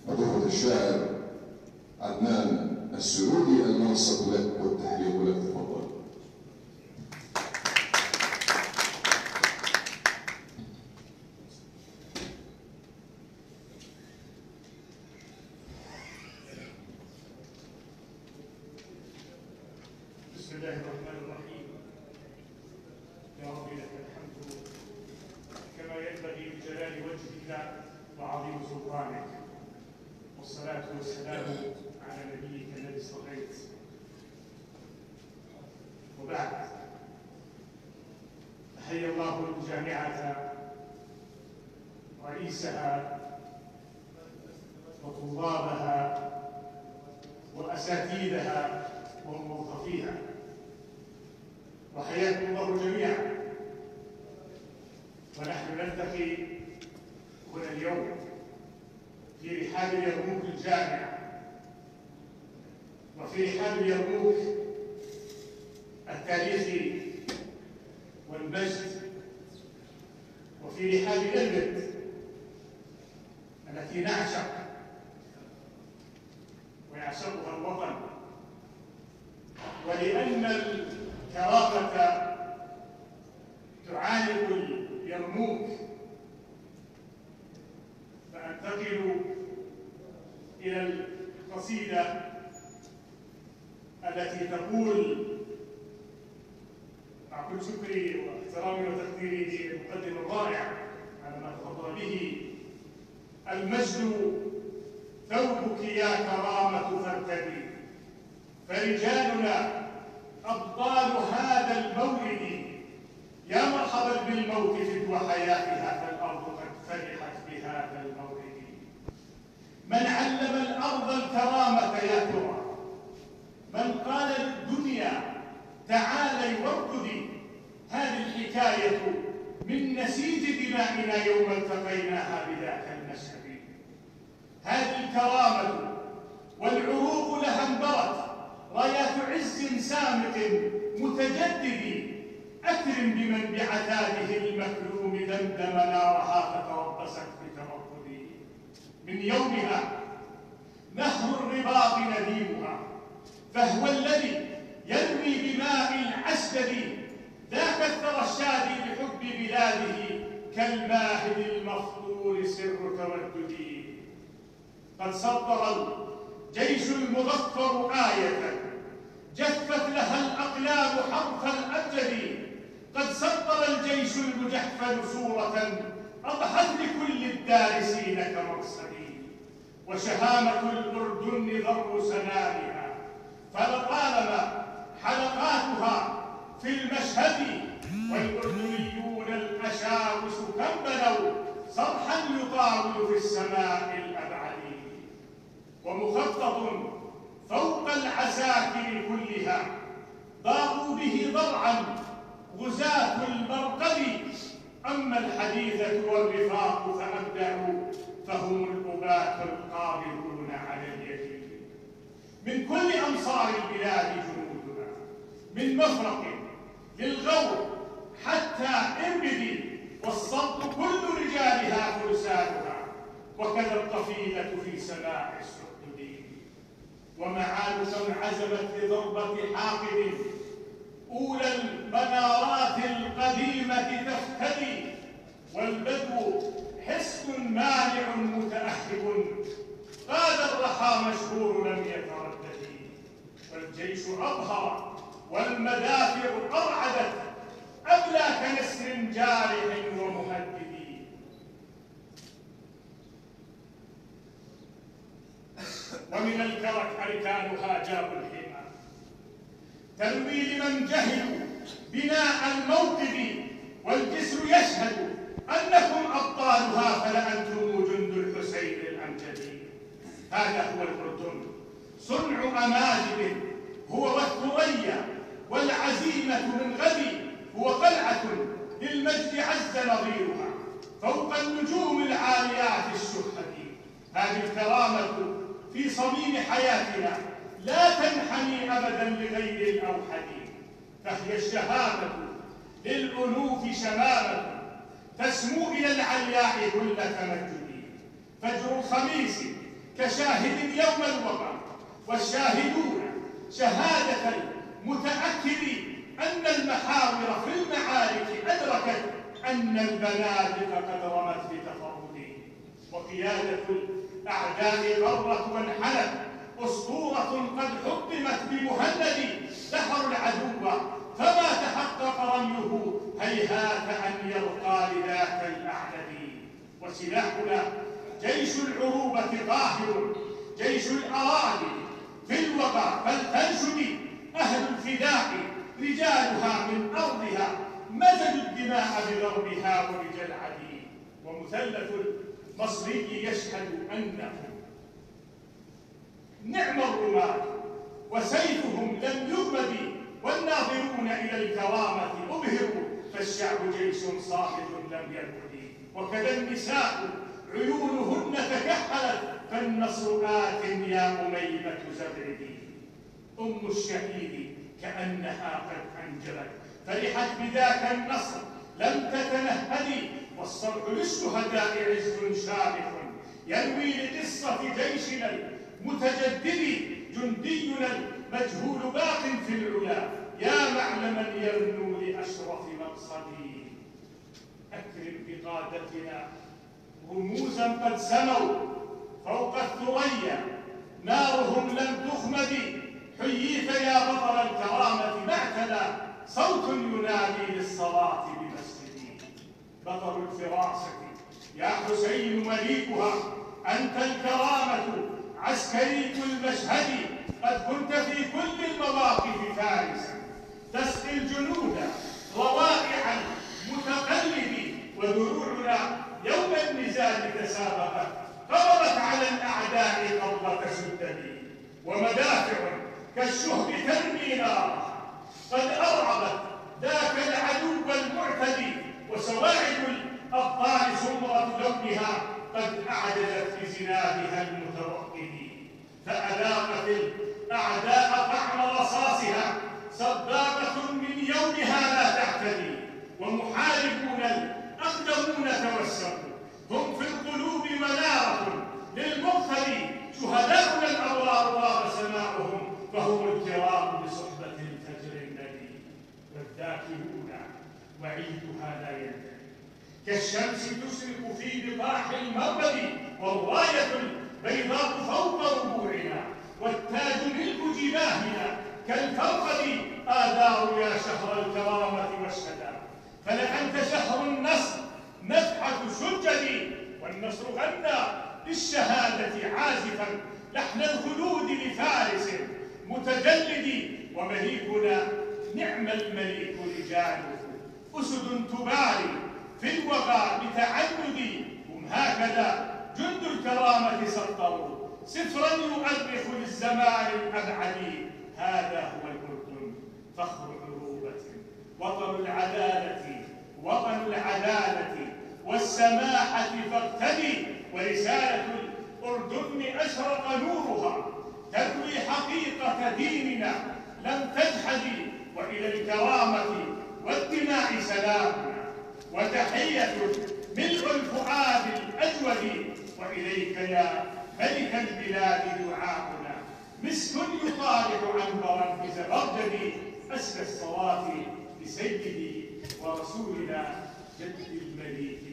فضيلة الشاعر عدنان السرودي، المنصة لك والتحليق لك، تفضل. بسم الله الرحمن الرحيم. يا رب لك الحمد كما ينبغي لجلال وجهك وعظيم سلطانك، والصلاة والسلام على نبيك الذي اصطفيت. وبعد، حيا الله الجامعة رئيسها وطلابها وأساتذتها وموظفيها، وحياكم الله جميعا. ونحن نلتقي هنا اليوم في رحاب اليرموك الجامعة، وفي رحاب اليرموك التاريخي والمجد، وفي رحاب إربد التي نعشق ويعشقها الوطن. ولأن الكرامة تعانق اليرموك، فأنتقل إلى القصيدة التي تقول مع كل شكري واحترامي وتقديري للمقدم الرائع على ما تفضل به: المجد ثوبك يا كرامة فارتدي، فرجالنا أبطال هذا المولد، يا مرحبا بالموت فدوى حياتها، فالأرض قد فرحت بهذا المولد. من علم الأرض الكرامة يا ترى؟ من قال للدنيا تعالي وارقدي؟ هذه الحكاية من نسيج دمائنا يوم التقيناها بذاك المشهد. هذه الكرامة والعروق لها انبرت، رايات عز سامق متجدد. أكرم بمن بعتاده المكلوم دمدم نارها فتربصت بترقد. من يومها نهر الرباط نديمها، فهو الذي يروي بماء العسكر ذاك الترشاد بحب بلاده، كالماهد المفطور سر ترددي. قد سطر الجيش المظفر آية جفت لها الأقلام حرف الأبجد، قد سطر الجيش المجحفل صورة أضحت لكل الدارسين كمرصدي. وشهامة الأردن ذر سنامها، فلطالما حلقاتها في المشهد، والأردنيون الأشاوس كم بنوا صرحا يطاول في السماء الأبعد. ومخطط فوق العساكر كلها ضاقوا به ضرعا غزاة المرقد. أما الحديثة والرفاق فأبدعوا، فهم الأباة القابضون على اليد. من كل أمصار البلاد جنودنا، من مفرق للغور حتى إربد، والصد كل رجالها فرسانها، وكذا القفيلة في سماع السحد. ومعارك انعزمت لضربة حاقد، أولى المنارات القديمة تفتدي، والبدو حصن مانع متأهب، قاد الرحى مشهور لم يتردد. والجيش أظهر والمدافع أرعدت، أبلى كنسر جارح ومهدد. ومن الكرك أركانها جاب الحمى، تروي لمن جهلوا بناء الموكب، والجسر يشهد أنكم أبطالها، فلأنتم جند الحسين الأمجد. هذا هو الأردن، صنع أماجد هو والثريا، والعزيمة من غد هو قلعة للمجد عز نظيرها، فوق النجوم العاليات الشهد. هذه الكرامة في صميم حياتنا لا تنحني أبدا لغير الأوحد، فهي الشهامة للألوف شمامة تسمو إلى العلياء كل تمجد. فجر الخميس كشاهد يوم الوقع، والشاهدون شهادة المتأكد أن المحاور في المعارك أدركت أن البنادق قد رمت بتفرد، وقيادة الأعداء غرت وانحلت، أسطورة قد حطمت بمهند، دحروا العدو فما تحقق رميه، هيهات أن يرقى لذاك الأعدد. وسلاحنا جيش العروبة ظاهر، جيش الأراضي في الوغى فلتنشد، أهل الفداء رجالها من أرضها، مزجوا الدماء بضربها وبجلعد. ومثلث المصري يشهد أنه نعم الرماة وسيفهم لم يغمد، والناظرون إلى الكرامة أبهروا، فالشعب جيش صامت لم يرقد. وكذا النساء عيونهن تكحلت، فالنصر آت يا أميمة زبردي. أم الشهيد كأنها قد أنجبت، فرحت بذاك النصر لم تتنهدي، والصرح للشهداء عز شامخ، يروي لقصة جيشنا المتجدد، جندينا المجهول باق في العلا، يا معلما يرنو لأشرف مقصدي. أكرم بقادتنا رموزا قد سموا فوق الثريا، نارهم لم تخمد، حييت يا بطل الكرامة، ما اعتلى صوت ينادي للصلاة بمسجدي. بطل الفراسة يا حسين مليكها، أنت الكرامة عسكري المشهد، قد كنت في كل المواقف فارسا، تسقي الجنود روائع المتقلب، ودروعنا يوم النزال تسابقت، قبضت على الأعداء قبضة سدد، ومدافع كالشهب ترمي نارها، قد أرعبت ذاك العدو المعتدي، وسواعد الأبطال سمرة لونها قد أعدلت في زنادها المتوقد، فأذاقت الأعداء طعم رصاصها، صداقة من يومها لا تعتدي، ومحاربون الأقدمون توسلوا، هم في القلوب منارة للمقتدي، شهداؤنا الأبرار طاب سماؤهم، فهم الكرام بصحبة الفجر الندي. والذاكرون وعيدها لا ينتهي، كالشمس تشرق في بطاح المغرب، والراية البيضاء فوق ربوعنا، والتاج ملك جباهنا كالفرقد، آذار يا شهر الكرامة والشدى، فلأنت شهر النصر نفحة سجدي، والنصر غنى للشهادة عازفا لحن الخلود لفارس متجلد، ومليكنا نعم المليك رجاله، أسد تباري في الوغى بتعدد، هم هكذا جند الكرامة سطروا سفرا يؤرخ للزمان الأبعد. هذا هو الأردن فخر عروبة، وطن العدالة والسماحة فاقتدي، ورسالة الأردن أشرق نورها، تروي حقيقة ديننا لم تجحد، وإلى الكرامة والدماء سلامنا، وتحية ملء الفؤاد الأجود، وإليك يا ملك البلاد دعاؤنا، مسك يطالع عنبرا بزبرجد، أسكى الصلاة لسيدي ورسولنا جد المليك